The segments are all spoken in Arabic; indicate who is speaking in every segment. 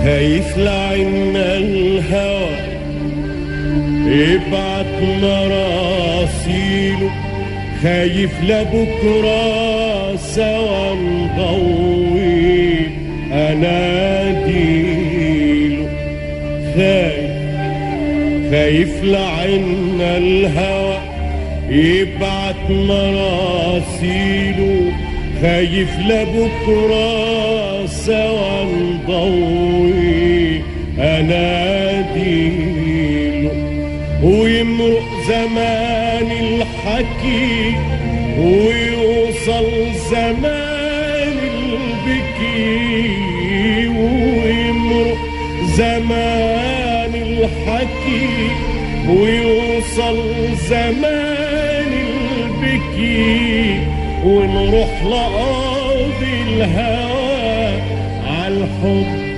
Speaker 1: خايف لعنا الهوى يبعت مراسيله، خايف لبكرة سوا نضوي أناديله. خايف لعنا الهوى يبعت مراسيله، خايف لبكرة سوا نضوي أناديله. ويمرق زمان الحكي ويوصل زمان البكي، ويمرق زمان الحكي ويوصل زمان البكي، ونروح لقاضي الهوى عالحب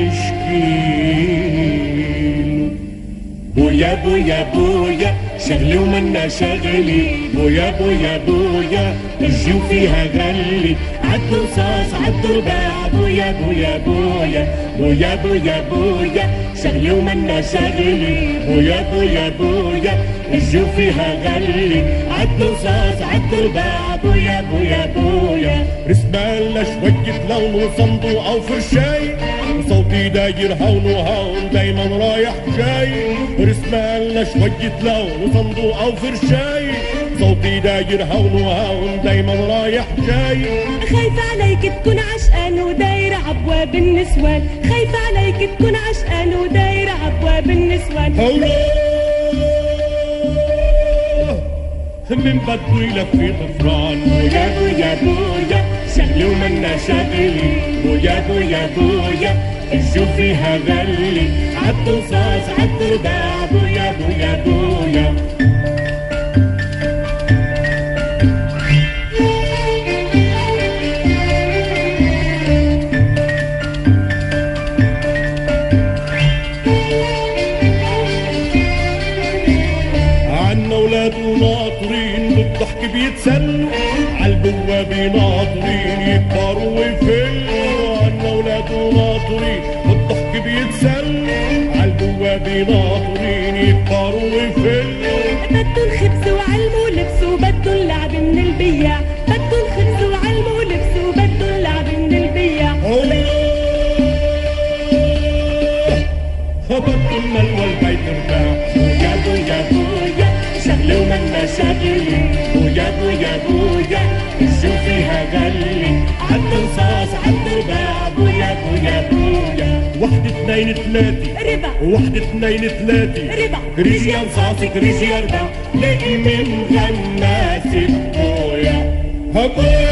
Speaker 1: نشكيله. بويا بويا بويا شغلي ومنا شغلي، بويا بويا بويا الجو فيها غلي، عدوا صاص عدوا باع، بويا بويا بويا بويا بويا بويا شغلي ومنا شغلي، بويا بويا بويا الجو فيها غلي، عدوا صاص عدوا باع، بويا بويا بويا. رسمالنا شوية لون وصندوق أو فرشاي، صوتي داير هون وهون دايما رايح جاي. رسمالنا شوية لون وصندوق أو فرشاي، صوتي داير هون وهون دايما رايح جاي.
Speaker 2: خايف عليك تكون عشقان وداير عبواب النسوان، خايف عليك تكون عشقان وداير عبواب النسوان.
Speaker 1: من بده يلفي طفران،
Speaker 2: بويا بويا بويا شغلي ومنا شغلي، بويا بويا بويا الجو فيها غلي، عدوا صاص عدوا باع، بويا بويا بويا.
Speaker 1: ناطرين بالضحك بيتسلوا، عالبوابة ناطرين يكبروا ويفلوا. عنا ولاد ناطرين بالضحك بيتسلوا، عالبوابة ناطرين يكبروا ويفلوا.
Speaker 2: بدن خبز وعلم ولبس وبدن لعب من البياع، بدن خبز وعلم ولبس وبدن لعب من البياع.
Speaker 1: بدن ملوى البيت ارتاح،
Speaker 2: بويا بويا بويا شغلي ومنا شغلي، بويا بويا بويا الجو فيها غلي، عدوا صاص عدوا باع، بويا بويا بويا.
Speaker 1: واحد اثنين ثلاثة
Speaker 2: ربع،
Speaker 1: واحد اثنين ثلاثة
Speaker 2: ربع،
Speaker 1: ريجي انصاصك ريجي اربع، لاقي من غناس بويا.